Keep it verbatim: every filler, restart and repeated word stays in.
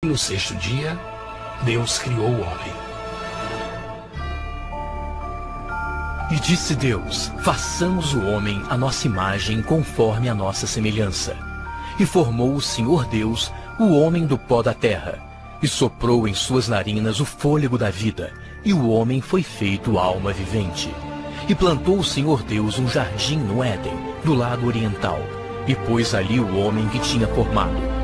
No sexto dia, Deus criou o homem. E disse Deus: façamos o homem à nossa imagem, conforme a nossa semelhança. E formou o Senhor Deus o homem do pó da terra, e soprou em suas narinas o fôlego da vida, e o homem foi feito alma vivente. E plantou o Senhor Deus um jardim no Éden, do lado oriental, e pôs ali o homem que tinha formado.